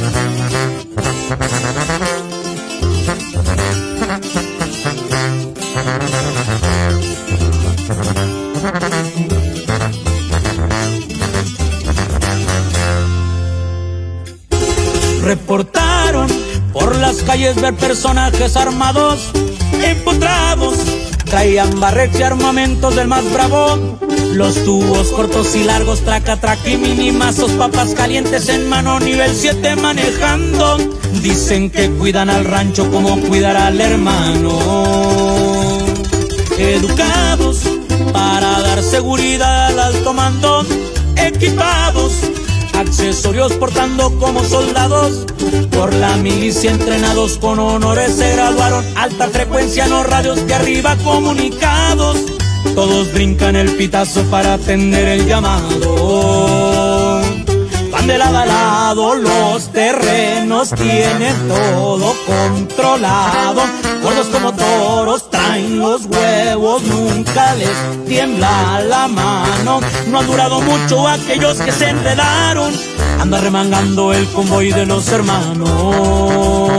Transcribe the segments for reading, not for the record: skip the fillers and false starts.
Reportaron por las calles ver personajes armados, empotrados, traían barretes y armamentos del más bravo. Los tubos cortos y largos, traca, traca y minimazos, papas calientes en mano, nivel 7 manejando. Dicen que cuidan al rancho como cuidar al hermano. Educados para dar seguridad al alto mando, equipados, accesorios portando como soldados, por la milicia entrenados con honores se graduaron. Alta frecuencia en los radios de arriba comunicados, todos brincan el pitazo para atender el llamado. Van de lado a lado, los terrenos tienen todo controlado. Gordos como toros, traen los huevos, nunca les tiembla la mano. No han durado mucho aquellos que se enredaron, anda remangando el convoy de los hermanos.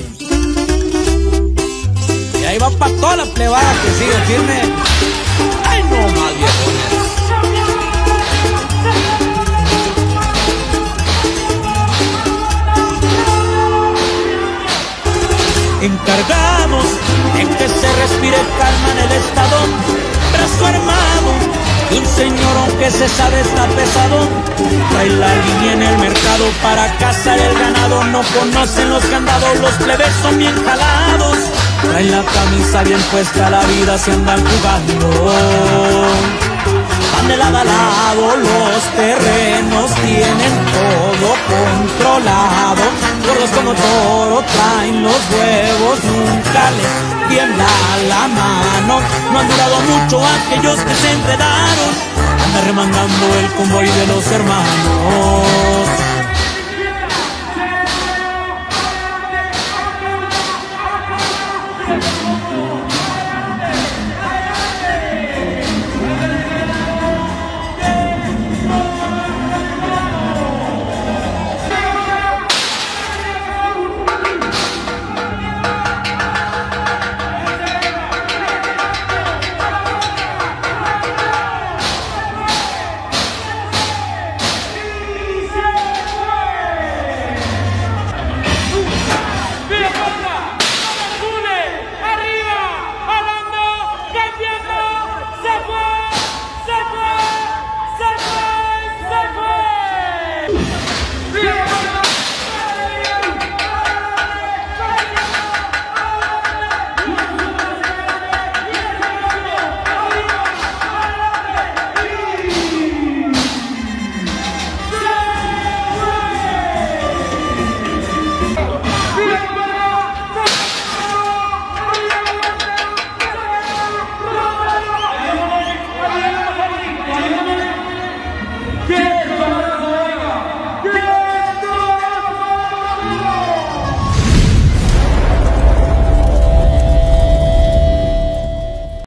Y ahí va pa' toda la plebada que sigue firme. ¡Ay, no más, viejones! Encargados de que se respire calma en el estado, brazo armado de un señor aunque se sabe está pesado. Trae la línea en el mercado para cazar el ganado, no conocen los candados, los plebes son bien jalados. Traen la camisa bien puesta, la vida se andan jugando. Van de lado a lado, los terrenos tienen todo controlado. Gordos como toro, traen los huevos, nunca les tiembla la mano. No han durado mucho aquellos que se enredaron, anda remangando el convoy de los hermanos.